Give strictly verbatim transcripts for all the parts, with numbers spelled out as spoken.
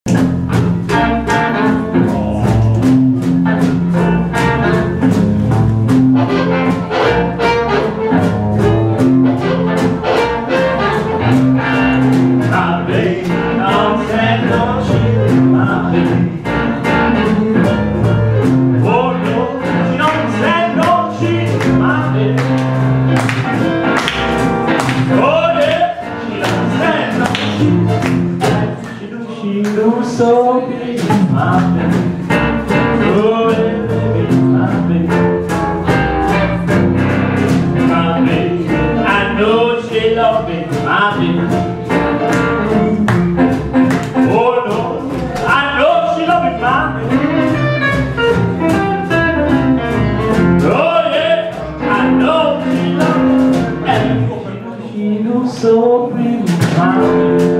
So big, my baby. Oh, baby, my baby. My baby, I know she loves me, my baby. Oh no, I know she loves me, my baby. Oh yeah, I know she loves me, and she knows so big, my baby.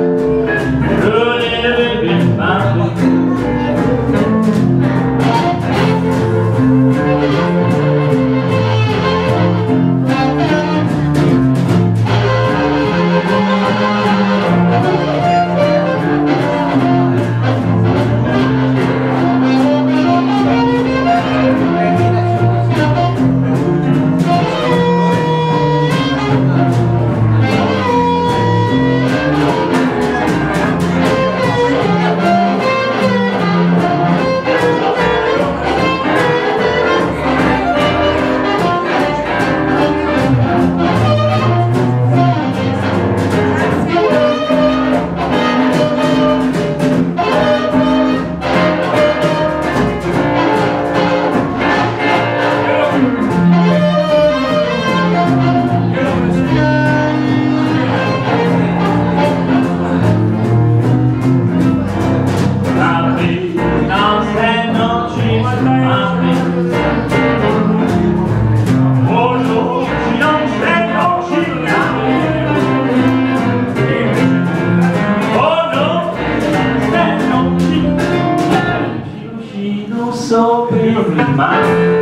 So beautiful, my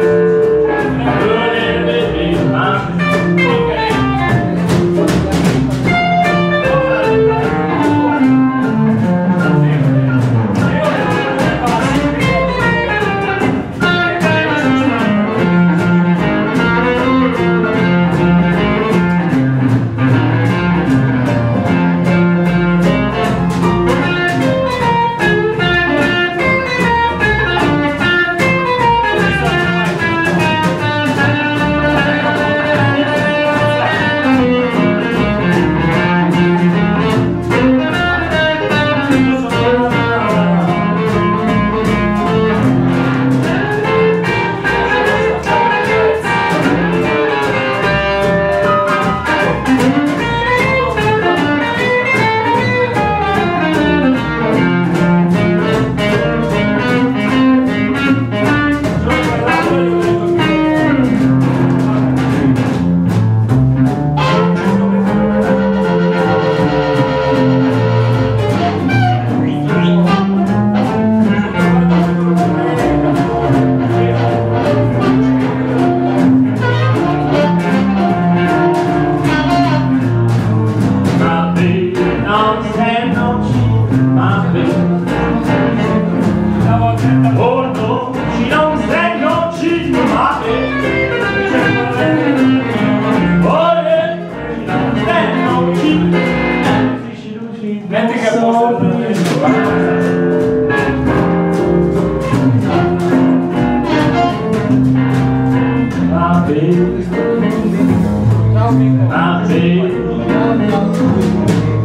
My baby, my baby.